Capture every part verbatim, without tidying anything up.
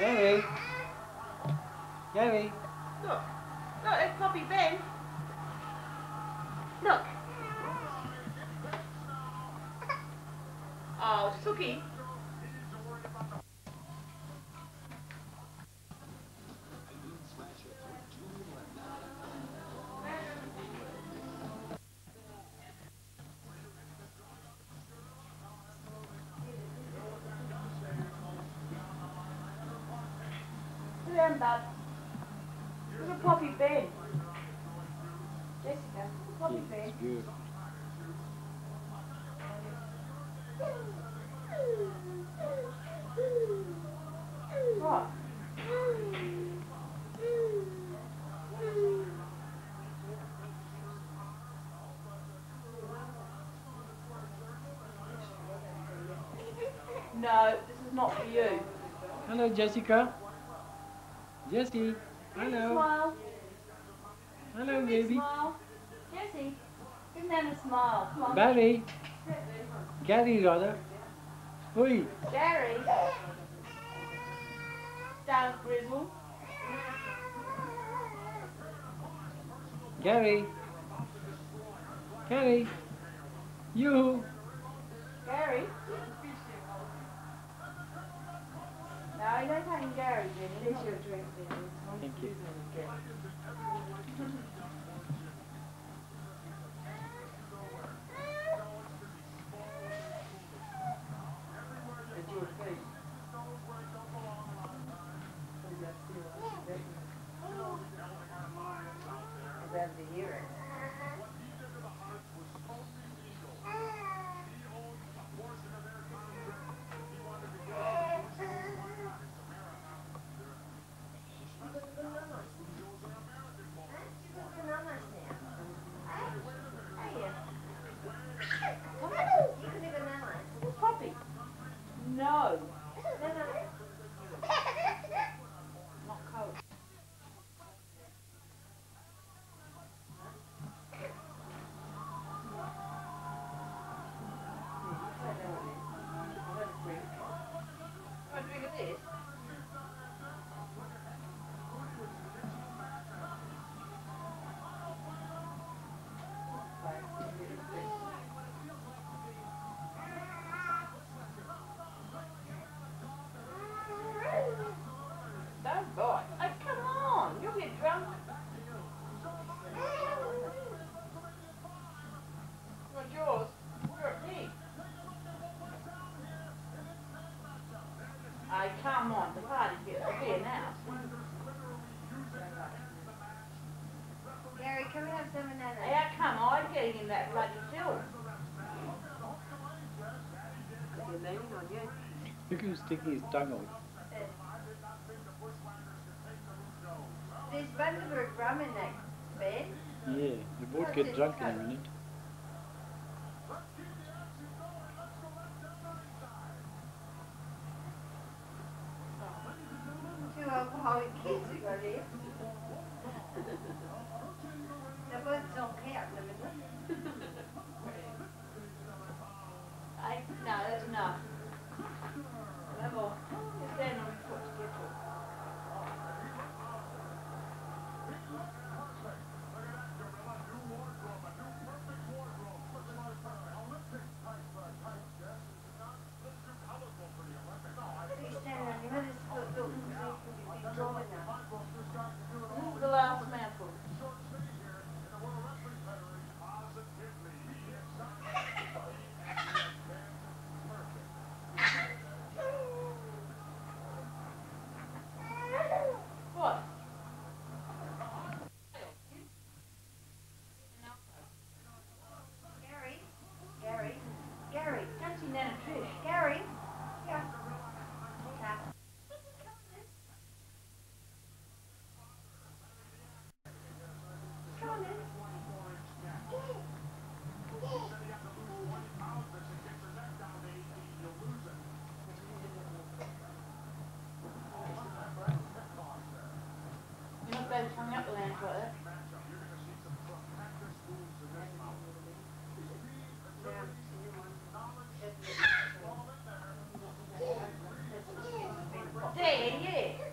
Garry. Garry. Look. Look, it's Poppy Ben. Look. Oh, Sookie. Look at him, Bub. Look at Poppy Ben. Jessica, Poppy Ben. It's beautiful. What? No, this is not for you. Hello, Jessica. Jessie. Hello. Smile. Hello, Big baby. Smile. Jessie, give Nan a smile. Come on. Barry. Garry, rather. Oi. Garry. Down, Grizzle. Garry. Garry. You. Garry. No, you don't take Gary, Jenny. There's your drink, Jenny. Thank you. Poppy. No. Not cold. Want a drink of this? Don't bite. Oh, come on. You'll get drunk. What's yours? You're a pig. Oh, come on. The party's here now. Garry, come and have some of that. How come I'm getting in that bloody film? Look who's sticking his tongue out. There's Bundaberg rum in that bed. Yeah, we both get drunk in a minute. Two alcoholic kids who got here. The birds don't count in the middle. I, no, that's enough. No more. Just stand on your foot to get to it. You stand on your other foot, look and see if you can draw enough. This is the last mouthful. What? Garry, Garry, Garry, don't see Nan and Trish. Garry. Yeah. Tap. Come on then. You're not better coming up the land like that. There, yeah.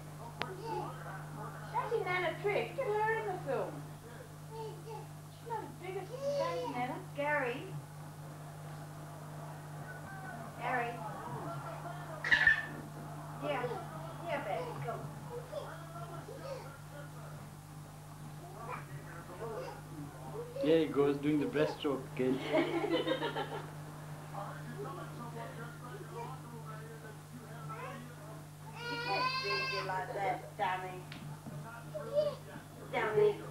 There he goes doing the breaststroke again. You can't do it like that, Danny. Danny.